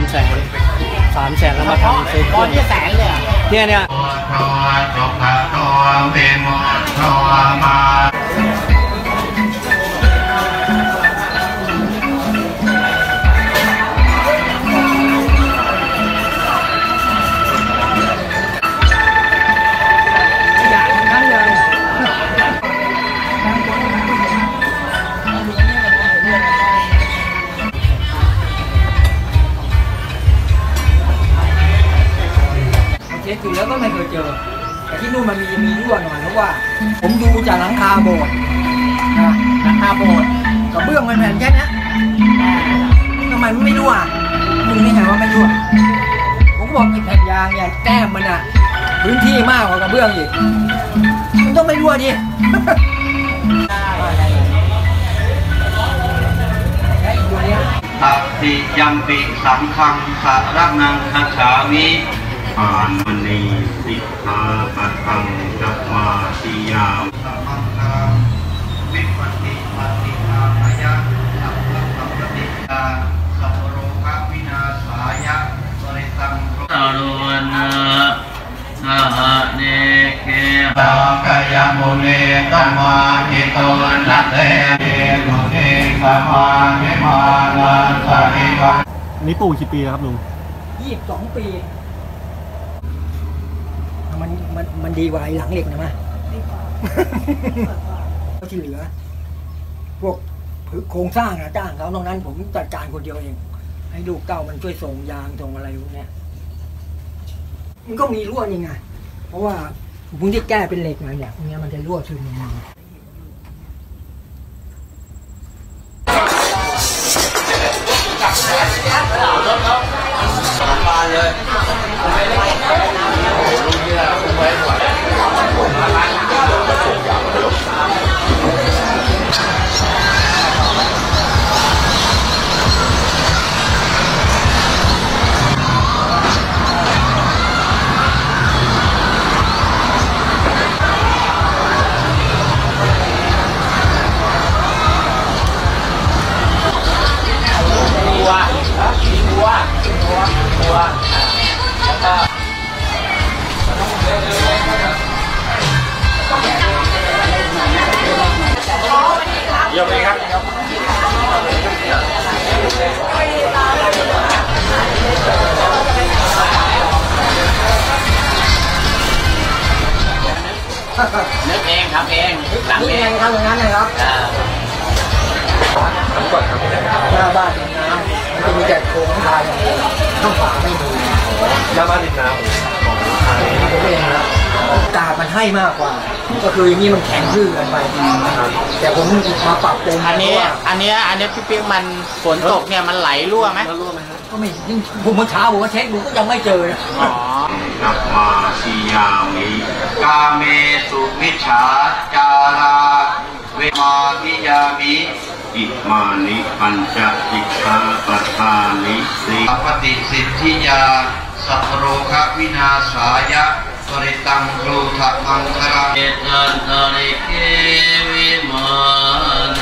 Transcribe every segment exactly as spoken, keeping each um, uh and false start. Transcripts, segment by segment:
แสนสามแสนแล้วมาทำซื้อเครื่องเนี่ยแสนเลยเนี่ยเนี่ยเช็คอยู่แล้วก็ไม่เคยเจอแต่ที่นู่นมันมีมีรั่วหน่อยเพราะว่าผมดูจากหลังคาโบสถ์นะหลังคาโบสถ์กับเบื้องมันแผ่นแค่นี้ทำไมมันไม่รั่วมึงนี่ไงว่าไม่รั่วผมบอกอีกแผ่นยางเนี่ยแก้มมันอะพื้นที่มากกว่ากระเบื้องอีกมันต้องไม่รั่วดิตัดติยัมปิสังฆังสารนังคัจฉามิอานุนีสิกขาปัทังจัตมาติยามสัมมังคาวิปัสสิปฏิภาณยะสัพพะสัพพติตาสัพพโรคะวินาศายะบริตังตาโรนะสหเนเกตากายมุนีตัมมาหิโตนะเตเอตุเตสัมมาหิมานันสาริวะนี่ปลูกกี่ปีครับลุงยี่สิบสองปีมันมันมันดีกว่าไอ้หลังเหล็กนะมั้ยที่เหลือพวกโครงสร้างนะจ้างเขาตรงนั้นผมจัดการคนเดียวเองให้ลูกเต้ามันช่วยส่งยางส่งอะไรพวกนี้มันก็มีรั่วยังไงเพราะว่าผมที่แก้เป็นเหล็กมาเนี่ยพวกนี้มันจะรั่วซึมมามาเลยยกเลยครับนึกเองทำเองหลังเองทำอย่างนั้นเลยครับทำก่อนครับหน้าบ้านดินน้ำมันจะมีแต่โครงทรายข้างฝาไม่มีหน้าบ้านดินน้ำผมเองนะกาดมันให้มากกว่าก็คืออย่างนี้มันแข็งทื่อกันไปแต่ผมมาปรับเต็มอันนี้อันนี้อันนี้พี่ปิ๊กมันฝนตกเนี่ยมันไหลรั่วไหมรั่วไหมครับก็ไม่ยิ่งผมเมื่อเช้าผมก็เช็คดูก็ยังไม่เจอนะอ๋อนับมาสียามิกาเมสุมิชาจาราเวมาทิยามิอิมานิปัญจสิกขาปัฏฐานิสีปฏิสิทธิยาสัพพโรคะวินาศายะปริตังโลทะมังคาเอตันตริเกวิมาเน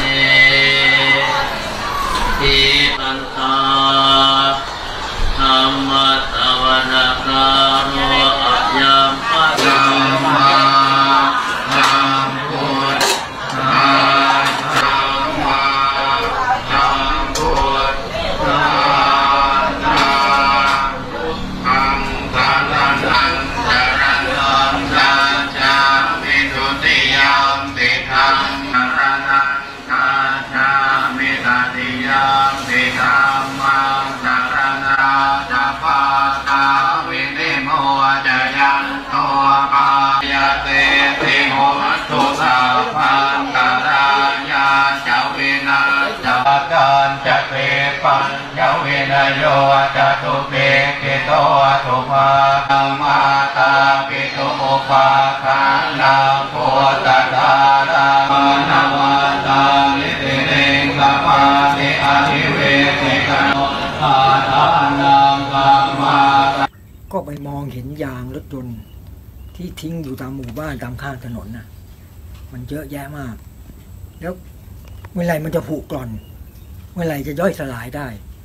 ทิตันตาธรรมะตวันกาโรอัยยัมปะธัมมาธัมพุทธาธัมมาธัมพุทธาธัมธานันตันจารันตันจามิทุติยามปิธัมมรณังกาจามิตติยามปิธัมมังจารณะจาปาตาวินิโมจยันโตปายเตติโหตุสัพพันตรายาจาวินาจาการจะเปปัญญาวินโยจะตุเปกิโตตุภามาตาปิตุอุปาคันนาโพตตารามานาวัตาลิติเรงกมาติอธิเวทิกโนอาทานังกัมมาก็ไปมองเห็นยางรถยนต์ที่ทิ้งอยู่ตามหมู่บ้านตามข้างถนนน่ะมันเยอะแยะมากแล้วเมื่อไหร่มันจะผุกร่อนเมื่อไหร่จะย่อยสลายได้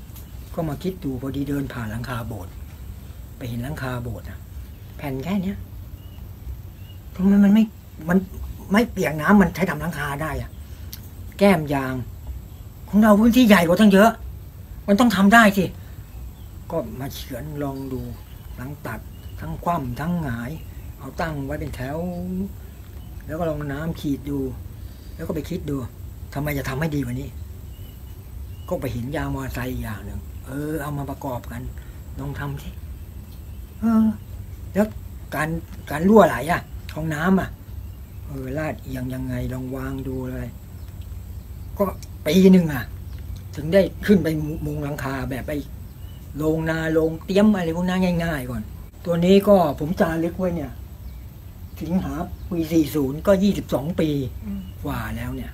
ก็มาคิดดูพอดีเดินผ่านหลังคาโบสถ์ไปเห็นหลังคาโบสถ์อะแผ่นแค่เนี้ยทำไมมันไม่มันไม่เปียกน้ำมันใช้ทำหลังคาได้อะแก้มยางของเราพื้นที่ใหญ่กว่าตั้งเยอะ มันต้องทำได้สิก็มาเฉือนลองดูทั้งตัดทั้งคว่ำทั้งหงาย เอาตั้งไว้เป็นแถว แล้วก็ลองน้ำขีดดู แล้วก็ไปคิดดูทำไมจะทำให้ดีกว่านี้ ก็ไปเห็นยางมอเตอร์ไซค์อีกอย่างหนึ่งเออเอามาประกอบกันลองทำสิเออแล้วการการรั่วไหลอ่ะของน้ำอ่ะเออลาดเอียงยังไงลองวางดูเลย ก็ปีหนึ่งอ่ะ ถึงได้ขึ้นไปมุงหลังคาแบบไปลงนาลงเตรียมอะไรพวกนั้นง่ายๆก่อน ตัวนี้ก็ผมจารึกไว้เนี่ยสิงหาปีสี่สิบก็ยี่สิบสองปีกว่าแล้วเนี่ย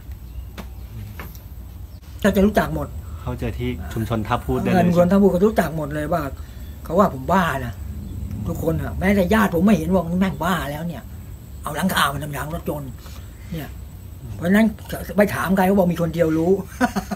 เราจะรู้จักหมดเขาเจอที่ชุมชนท่าพูดได้เงิเลนยคนทั้งพูดเขารู้จักหมดเลยว่าเขาว่าผมบ้านะทุกคนอ่ะแม้แต่ญาติผมไม่เห็นว่าแม่งบ้าแล้วเนี่ย เอาหลังคามาทำยางรถยนต์เนี่ย เพราะฉะนั้นไปถามใครเขาบอกมีคนเดียวรู้